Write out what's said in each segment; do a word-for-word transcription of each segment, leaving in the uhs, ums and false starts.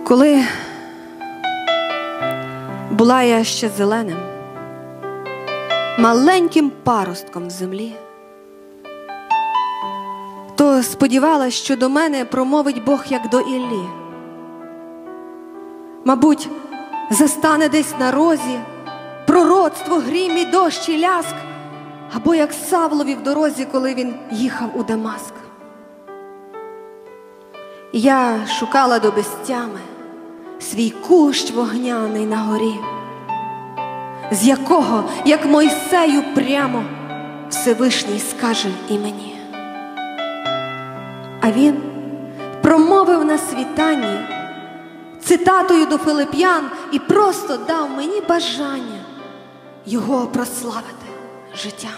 Коли була я ще зеленим, маленьким паростком в землі, то сподівалась, що до мене промовить Бог, як до Іллі. Мабуть, застане десь на розі пророцтво, грім і дощ і ляск, або як Савлові в дорозі, коли він їхав у Дамаск. Я шукала до безтями свій кущ вогняний на горі, з якого, як Мойсею прямо, Всевишній скаже і мені. А він промовив на світанні цитатою до Филип'ян і просто дав мені бажання його прославити життям.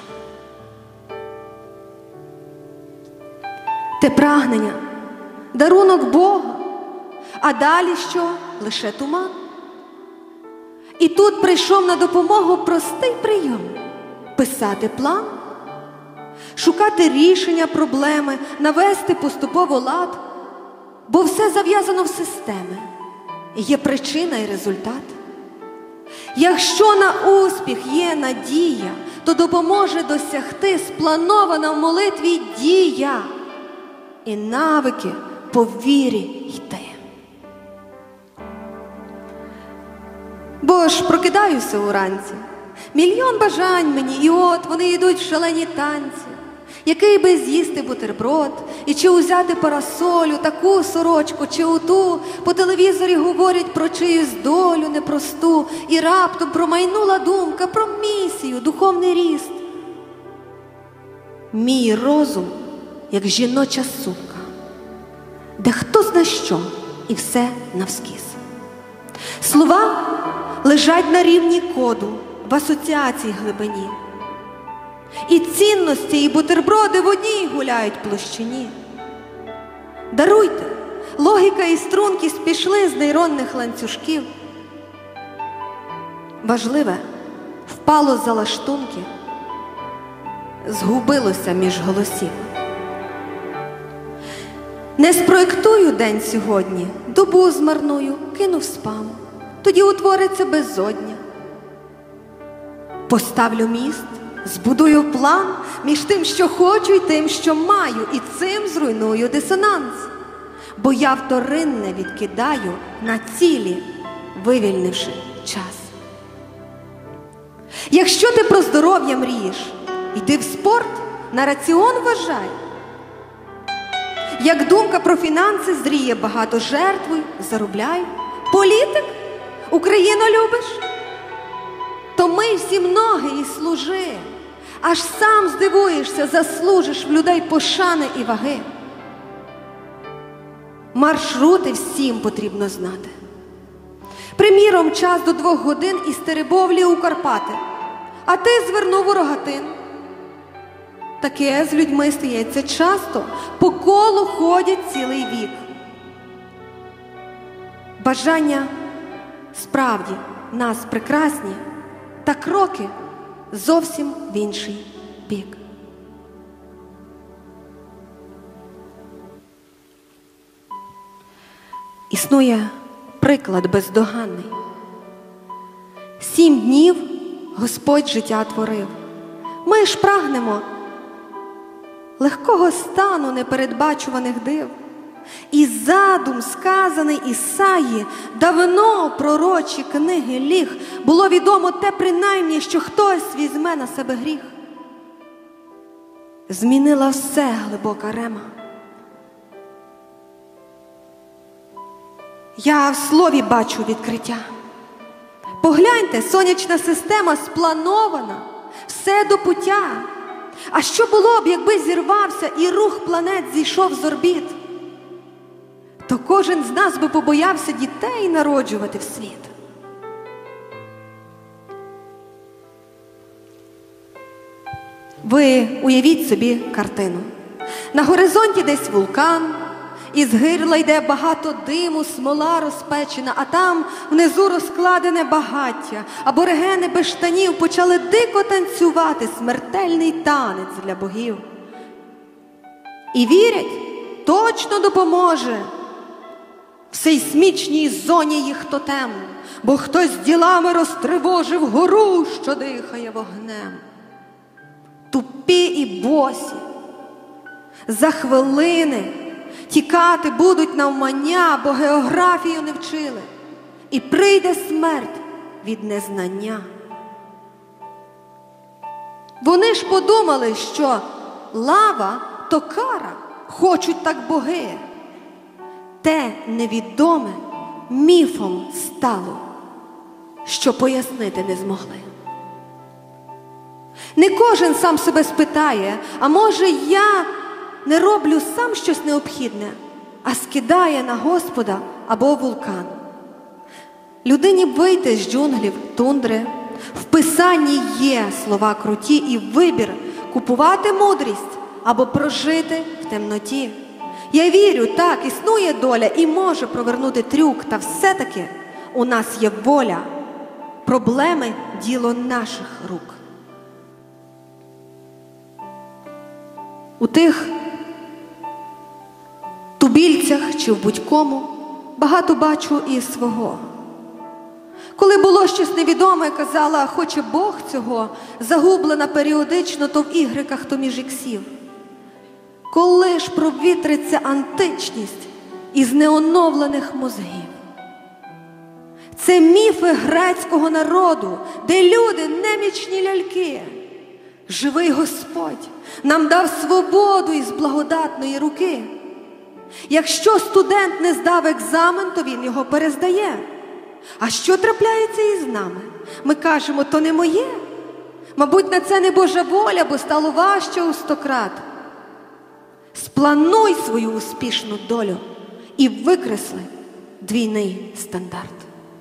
Те прагнення – дарунок Бога, а далі що? Лише туман. І тут прийшов на допомогу простий прийом – писати план, шукати рішення проблеми, навести поступово лад, бо все зав'язано в системи, є причина і результат. Якщо на успіх є надія, то допоможе досягти спланована в молитві дія і навики по вірі йти. Бо ж прокидаюся уранці, мільйон бажань мені, і от вони йдуть в шалені танці. Який би з'їсти бутерброд, і чи узяти парасолю, таку сорочку, чи оту. По телевізорі говорять про чиюсь долю непросту, і раптом промайнула думка про місію, духовний ріст. Мій розум, як жіноча сумка, де хто зна що, і все навскіз. Слова лежать на рівні коду, в асоціації глибині. І цінності, і бутерброди в одній гуляють площині. Даруйте, логіка і стрункість пішли з нейронних ланцюжків. Важливе впало з-за лаштунки, згубилося між голосів. Не спроєктую день сьогодні, добу змарную, кинув спам, тоді утвориться безодня. Поставлю міст, збудую план між тим, що хочу, і тим, що маю, і цим зруйную дисонанс. Бо я вторинне відкидаю на цілі, вивільнивши час. Якщо ти про здоров'я мрієш, йди в спорт, на раціон вважай. Як думка про фінанси зріє, багато жертвуй, заробляй. Політик? Україну любиш? То мий всім ноги і служи, аж сам здивуєшся, заслужиш в людей пошани і ваги. Маршрути всім потрібно знати. Приміром, час до двох годин із Теребовлі у Карпати, а ти звернув у Рогатин. Таке з людьми стається часто, по колу ходять цілий вік. Бажання справді нас прекрасні, та кроки зовсім в інший бік. Існує приклад бездоганний. Сім днів Господь життя творив. Ми ж прагнемо легкого стану непередбачуваних див. І задум, сказаний Ісаї, давно пророчі книги ліг, було відомо те принаймні, що хтось візьме на себе гріх. Змінила все глибока рема. Я в слові бачу відкриття. Погляньте, сонячна система спланована, все до пуття. А що було б, якби зірвався і рух планет зійшов з орбіт? То кожен з нас би побоявся дітей народжувати в світ. Ви уявіть собі картину. На горизонті десь вулкан, із гирла йде багато диму, смола розпечена, а там внизу розкладене багаття. Аборигени без штанів почали дико танцювати смертельний танець для богів. І вірять, точно допоможе. в сейсмічній зоні їх тотем, бо хтось ділами розтривожив гору, що дихає вогнем. Тупі і босі за хвилини тікати будуть навмання, бо географію не вчили, і прийде смерть від незнання. Вони ж подумали, що лава то кара, хочуть так боги. Те невідоме міфом стало, що пояснити не змогли. Не кожен сам себе спитає, а може я не роблю сам щось необхідне, а скидає на Господа або вулкан. Людині б вийти з джунглів, тундри. В Писанні є слова круті і вибір – купувати мудрість або прожити в темноті. Я вірю, так, існує доля і може провернути трюк, та все-таки у нас є воля. Проблеми – діло наших рук. У тих тубільцях чи в будь-кому багато бачу і свого. Коли було щось невідоме, казала, хоче Бог цього, загублена періодично то в ігриках, то між іксів. Коли ж провітриться античність із неоновлених мозгів? Це міфи грецького народу, де люди немічні ляльки. Живий Господь нам дав свободу із благодатної руки. Якщо студент не здав екзамен, то він його перездає. А що трапляється із нами? Ми кажемо, то не моє. Мабуть, на це не Божа воля, бо стало важче у сто крат. Сплануй свою успішну долю і викресли двійний стандарт.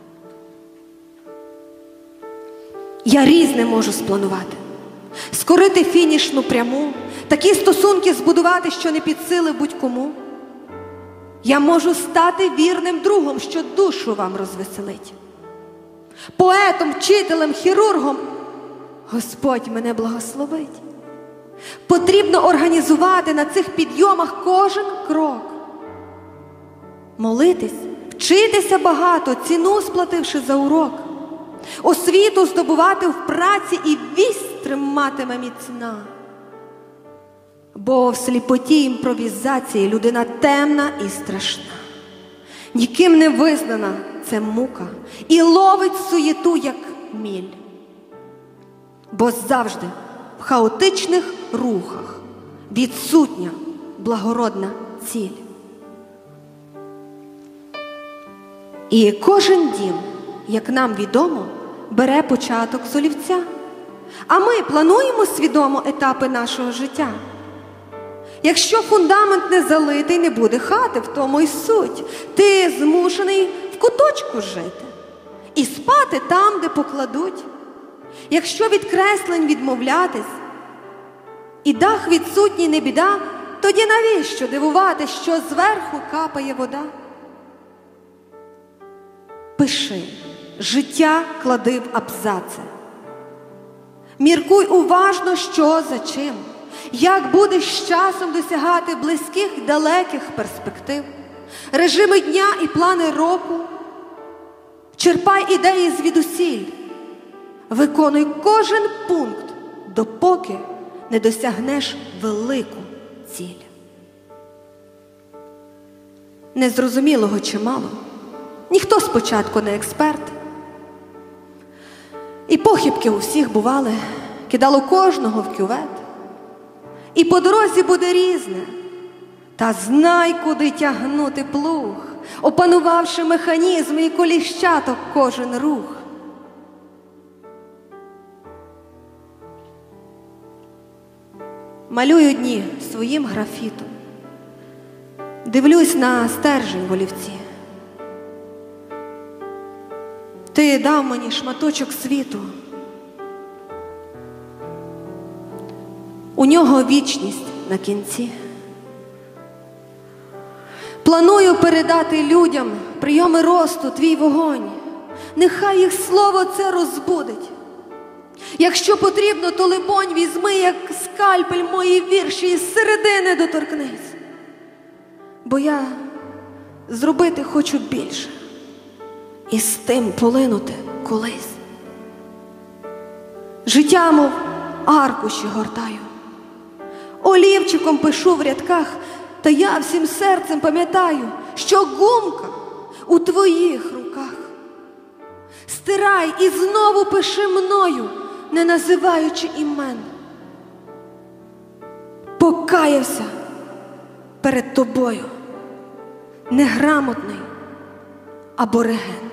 Я різне можу спланувати. Скорити фінішну пряму, такі стосунки збудувати, що не під сили будь-кому. Я можу стати вірним другом, що душу вам розвеселить. Поетом, вчителем, хірургом Господь мене благословить. Потрібно організувати на цих підйомах кожен крок. Молитись, вчитися багато, ціну сплативши за урок. Освіту здобувати в праці і вість триматиме міцна. Бо в сліпоті імпровізації людина темна і страшна. Ніким не визнана це мука і ловить суєту, як міль. Бо завжди в хаотичних рухах відсутня благородна ціль. І кожен дім, як нам відомо, бере початок з олівця. А ми плануємо свідомо етапи нашого життя. Якщо фундамент не залитий, не буде хати, в тому й суть. Ти змушений в куточку жити і спати там, де покладуть. Якщо від креслень відмовлятись, і дах відсутній не біда, тоді навіщо дивувати, що зверху капає вода? Пиши, життя клади в абзаци. Міркуй уважно, що за чим. Як будеш з часом досягати близьких і далеких перспектив, режими дня і плани року. Черпай ідеї звідусіль. Виконуй кожен пункт, допоки не досягнеш велику ціль. Незрозумілого чимало. Ніхто спочатку не експерт. І похибки у всіх бували, кидало кожного в кювет. І по дорозі буде різне, та знай, куди тягнути плуг, опанувавши механізм і коліщаток кожен рух. Малюю дні своїм графітом, дивлюсь на стержень в олівці. Ти дав мені шматочок світу, у нього вічність на кінці. Планую передати людям прийоми росту, твій вогонь. Нехай їх слово це розбудить. Якщо потрібно, то либонь візьми, як скальпель, мої вірші із середини доторкнись. Бо я зробити хочу більше і з тим полинути колись. Життя, мов аркуші гортаю, олівчиком пишу в рядках, та я всім серцем пам'ятаю, що гумка у твоїх руках. Стирай і знову пиши мною, не називаючи імен. Покаявся перед тобою неграмотний абориген.